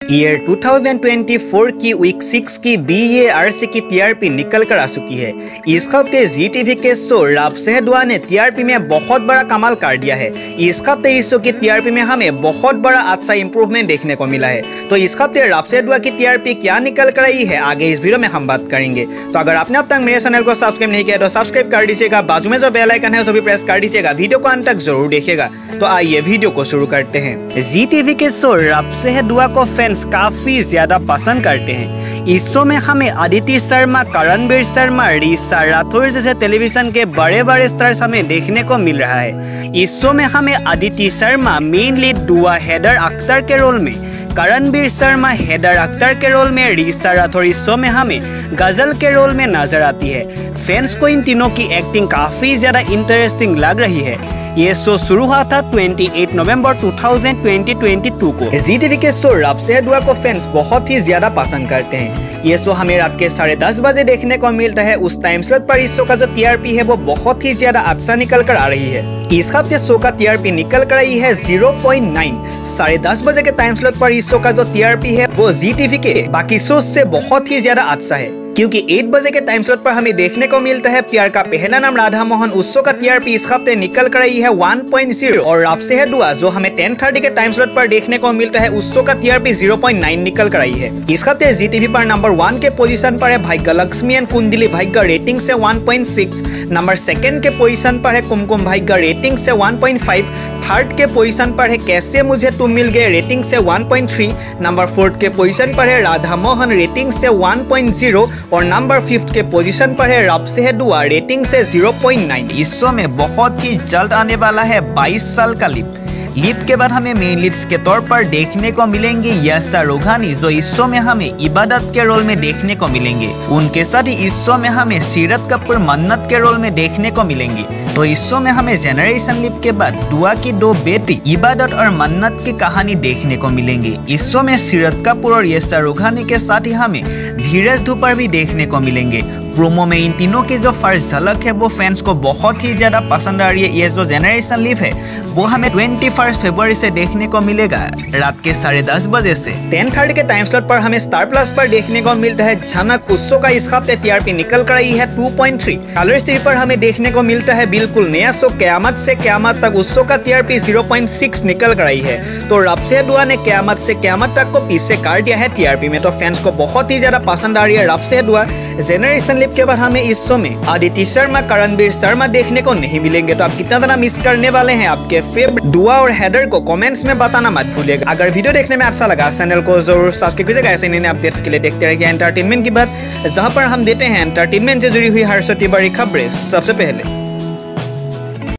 Year 2024 की week 6 की BARC की TRP निकल कर आ चुकी है। इस हफ्ते ZTV के शो रब से दुआ ने TRP में बहुत बड़ा कमाल कर दिया है। इस हफ्ते इस शो की TRP में हमें बहुत बड़ा अच्छा इंप्रूवमेंट देखने को मिला है। तो इस हफ्ते रब से दुआ की TRP क्या निकल कर आई है, आगे इस वीडियो में हम बात करेंगे। तो अगर आपने अब तक मेरे चैनल को सब्सक्राइब नहीं किया तो सब्सक्राइब कर दीजिएगा, बाजू में जो बेल आइकन है उसे भी प्रेस कर दीजिएगा। वीडियो को अंत तक जरूर देखिएगा। तो आइए वीडियो को शुरू करते हैं। ZTV के शो रब से दुआ को फैंस काफी ज्यादा पसंद करते हैं। इस शो में हमें अदिति शर्मा, करणवीर शर्मा, ऋषा राठौर जैसे टेलीविजन के बड़े बड़े स्टार्स हमें देखने को मिल रहा है। इस शो में हमें अदिति शर्मा मेन लीड दुआ हैदर अख्तर के रोल में, करणवीर शर्मा हैदर अख्तर के रोल में, ऋषा राठौर इस शो में हमें गजल के रोल में नजर आती है। फैंस को इन तीनों की एक्टिंग काफी ज्यादा इंटरेस्टिंग लग रही है। ये शो शुरू हुआ था 28 नवंबर 2022 को। ZTV के शो रब से दुआ को फैंस बहुत ही ज्यादा पसंद करते हैं। ये शो हमें रात के 10:30 बजे देखने को मिलता है। उस टाइम स्लॉट पर इस शो का जो TRP है वो बहुत ही ज्यादा अच्छा निकल कर आ रही है। इस हफ्ते शो का TRP निकल कर आई है 0.9। 10:30 बजे के टाइम स्लॉट पर इस शो का जो TRP है वो ZTV के बाकी शो से बहुत ही ज्यादा अच्छा है, क्योंकि 8 बजे के टाइम स्लॉट पर हमें देखने को मिलता है प्यार का पहला नाम राधा मोहन। उस शो का TRP इस हफ्ते निकल कर आई है 1.0 और रब से दुआ जो हमें 10:30 के टाइम स्लॉट पर देखने को मिलता है उस शो का TRP 0.9 निकल कर आई है। इस हफ्ते ZTV पर नंबर 1 के पोजीशन पर है भाग्य लक्ष्मी एंड कुंडली, भाग्य रेटिंग से 1.6। नंबर 2 के पोजीशन पर है कुमकुम, भाग्य रेटिंग से 1.5। थर्ड के पोजीशन पर है कैसे मुझे तुम मिल गए, रेटिंग से 1.3। नंबर 4 के पोजीशन पर है राधा मोहन, रेटिंग से 1.0 और नंबर 5 के पोजीशन पर है रब से दुआ, रेटिंग से 0.9। इस शो में बहुत ही जल्द आने वाला है 22 साल का लीप के बाद हमें मेन लीड्स के तौर पर देखने को मिलेंगे यशा रोघानी, जो इस शो में हमें इबादत के रोल में देखने को मिलेंगे। उनके साथ ही इस शो में हमें सीरत कपूर मन्नत के रोल में देखने को मिलेंगे। तो इस शो में हमें जेनरेशन लीप के बाद दुआ की 2 बेटी इबादत और मन्नत की कहानी देखने को मिलेंगे। इस शो में सीरत कपूर और यशा रोघानी के साथ ही हमें धीरज धूपर भी देखने को मिलेंगे। प्रोमो में इन तीनों की जो फर्स्ट झलक है वो फैंस को बहुत ही ज्यादा पसंद आ रही है। ये जो जेनरेशन लीप है वो हमें 21 फरवरी से देखने को मिलेगा रात के 10:30 बजे से। 10:30 के टाइम स्लॉट पर हमें स्टार प्लस पर देखने को मिलता है झनक। उस शो का इस हफ्ते TRP निकल कर आई है 2.3। कलर्स टीवी पर हमें देखने को मिलता है बिल्कुल नया शो क़यामत से क़यामत तक। उस शो का TRP 0.6 निकल कर आई है। तो रब से दुआ ने क़यामत से क़यामत तक को पीछे कर दिया है TRP में। तो फैंस को बहुत ही ज्यादा पसंद आ रही है रब से दुआ। जेनरेशन लीप के बाद हमें इस शो में अदिति शर्मा, करणवीर शर्मा देखने को नहीं मिलेंगे। तो आप कितना ज्यादा मिस करने वाले हैं आपके फेवरेट दुआ और हैदर को कमेंट्स में बताना मत भूलिएगा। अगर वीडियो देखने में अच्छा लगा चैनल को जरूर सब्सक्राइब कीजिएगा। ऐसे नए अपडेट्स के लिए देखते रहिए एंटरटेनमेंट की बात, जहां पर हम देते हैं एंटरटेनमेंट से जुड़ी हुई हर छोटी बड़ी खबरें सबसे पहले।